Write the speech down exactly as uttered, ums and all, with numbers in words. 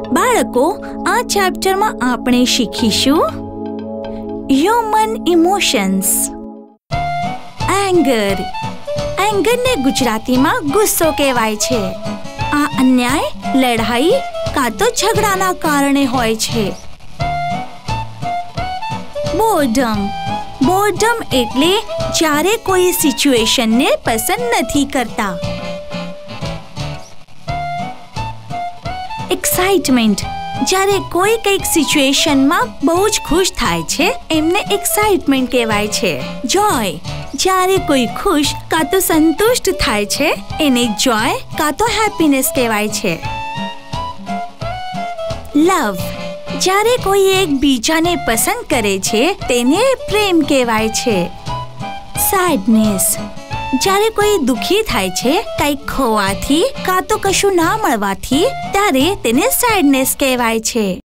બાળકો, આ ચેપ્ટરમાં આપણે શીખીશું હ્યુમન ઇમોશન્સ. એંગર. એંગરને ગુજરાતીમાં ગુસ્સો કહેવાય છે. આ અન્યાય, લડાઈ કાં તો ઝઘડાના કારણે હોય છે. બોર્ડમ. બોર્ડમ એટલે જ્યારે કોઈ સિચ્યુએશનને પસંદ નથી કરતા. એક્સાઇટમેન્ટ. જ્યારે કોઈ કંઈક સિચ્યુએશનમાં બહુ જ ખુશ થાય છે એમને એક્સાઇટમેન્ટ કહેવાય છે. જોય. જ્યારે કોઈ ખુશ કાં તો સંતુષ્ટ થાય છે એને જોય કાં તો હેપીનેસ કહેવાય છે. લવ. જ્યારે કોઈ એક બીજાને પસંદ કરે છે તેને પ્રેમ કહેવાય છે. સેડનેસ. જ્યારે કોઈ દુખી થાય છે કંઈક ખોવાથી કાં તો કશું ના મળવાથી ત્યારે તેને સેડનેસ કહેવાય છે.